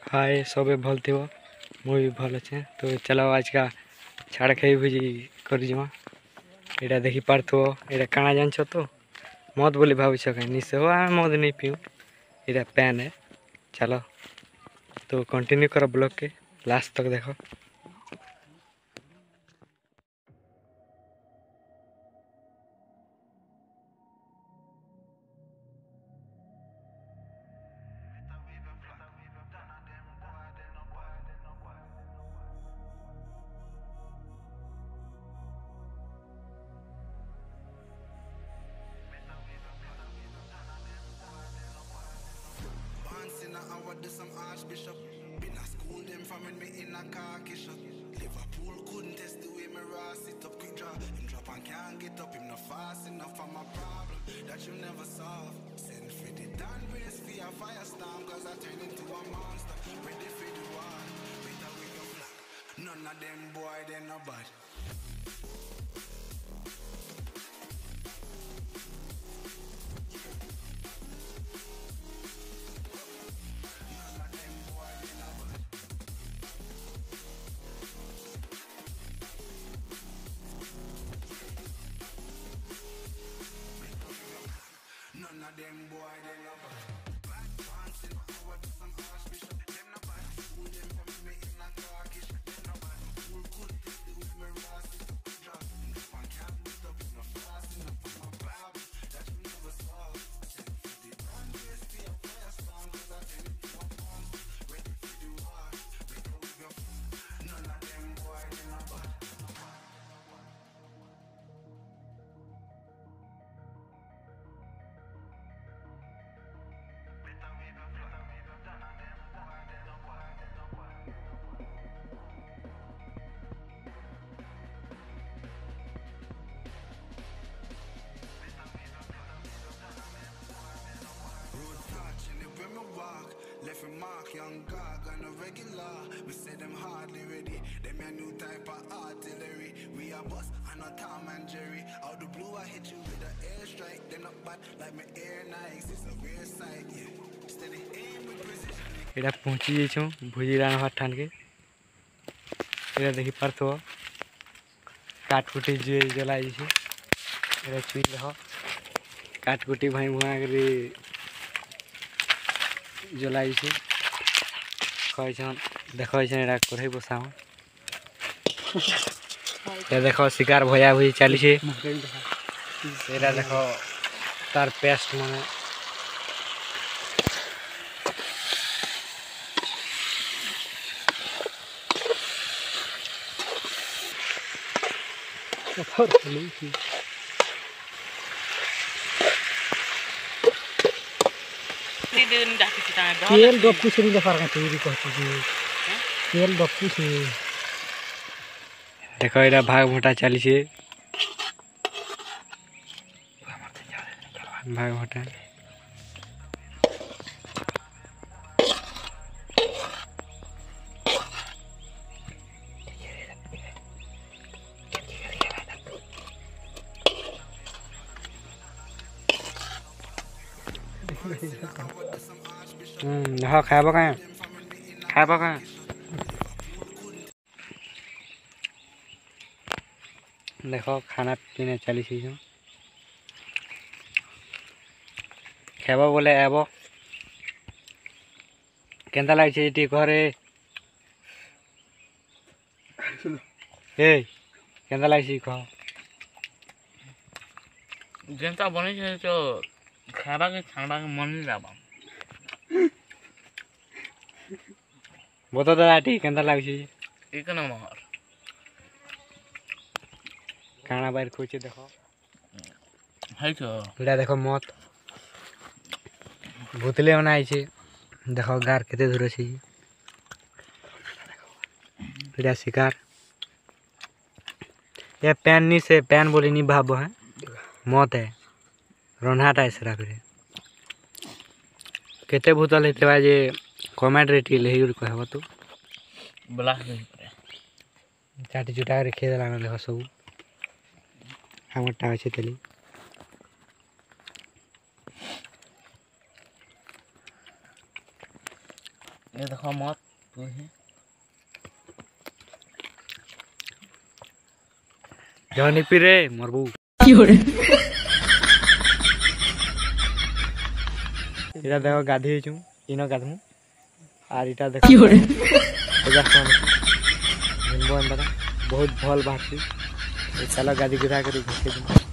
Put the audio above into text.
हाय सबे भल थी मुझे भल अच्छे तो चलो आज का छाड़ खाई भुजी कर यहाँ देखी पार्थो यहाँ काଣା जान तो मत बोली भाव निश्चय हो आम मद नहीं पीऊ यहाँ पैन है। चलो तो कंटिन्यू करो ब्लॉग के लास्ट तक देखो। Do some archbishop. Been a school them from when me in a car shop. Liverpool couldn't test the way me raw sit up quick draw. Him drop and can't get up, him not fast enough for my problem that you never solve. Send for the down race for a firestorm, cause I turn into a monster. Ready for the war, better with your flag. None of them boy, they no bad. None of them boy, they no bad. Bad pants in power, do some archbishop. Them no bad. Fool them from me in a carkish. Them no bad. Fool could test the with me raw sit up the drop. If I can't beat up, it's no fast enough for my problem that you never solve. Send for the down race for your firestorm, cause I turn into a monster. Ready for the war, better with your none of them boy, they no bad. Left a mark, young gog on a regular. We say them hardly ready. Them a new type of artillery. We a boss and a Tom and Jerry. Out the blue I hit you with an airstrike. Them not bad like my air Nikes. It's a rare sight, yeah. Steady aim with precision. यहाँ पहुँची जाइछूँ भुजी रान भात ठान के यहाँ देखी पार्थो काटकुटी जे जलाई यहाँ चुई रह काटकुटी भाई भुआ कर जलाई कहन देख कढ़ई बसा देख शिकार भया भुई चली देख तार पेस्ट माने तेल गप्पू से नहीं फर्क है तेल गप्पू से देखो इधर भाग भोटा चली भाग भोटा हाँ खाब कहाँ देखो खाना पीने चली खेब बोले आब केन्ता लगे टी घरे केन्ता लगे कह जेनता बने तो खाबा के खाना के मन नहीं लाबा बता दादा टी केन्ता लगे एक नंबर खाना बाहर खोचे देखो है तो इड़ा देखो मत भूतले बनाई देखो गार केते दूर से इड़ा शिकार ये पैन नहीं से पैन बोली नहीं भाव है मत है रन्हाटा ऐसा करे केते भूतल हेते बा जे कमेंट रेट ले कहब तू ब्लास्ट नहीं चाटी चुटा के खेद लाना देखो सब हमटा अच्छे तेली ये देखो मत तू ही जहनी पी रे मरबू इटा देखो गाधी होइछु इनो गाधमु आर इटा देखो बहुत भल बात चलो गाधी गुधा कर